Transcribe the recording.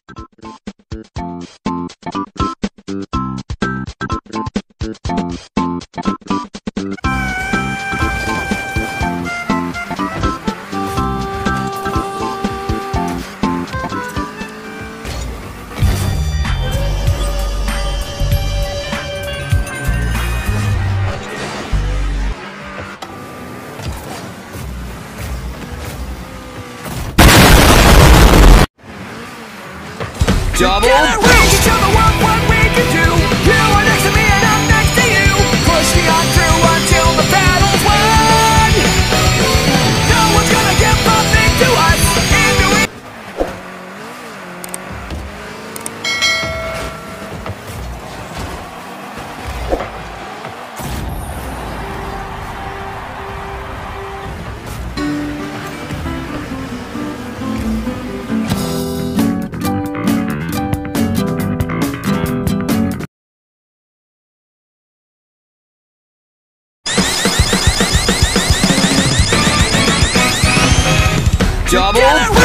Double Reach each other, what we can do. You are next to me and I'm next to you. Push me on through until the battle's won. No one's gonna give a thing to us. Double